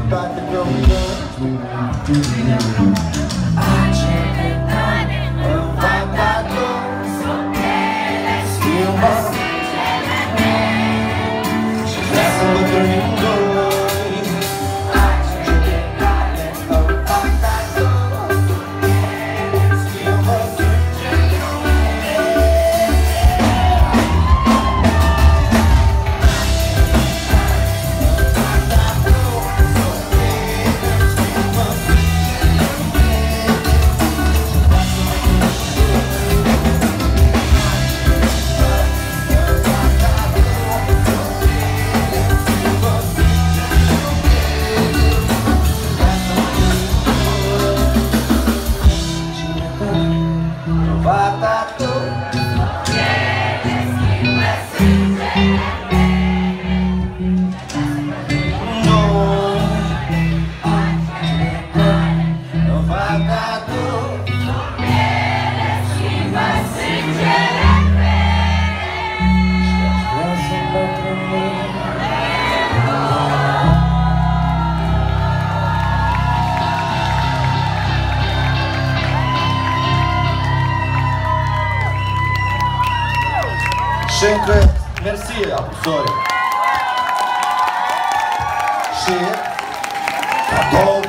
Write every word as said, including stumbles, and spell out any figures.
toate preocupări. Acele îmi fac cadou, schimbă sângele meu și vrea să bătrânim doi. Acele cale îmi fac cadou, schimbă sângele meu. Și încă, mersi, apusori. Și cadou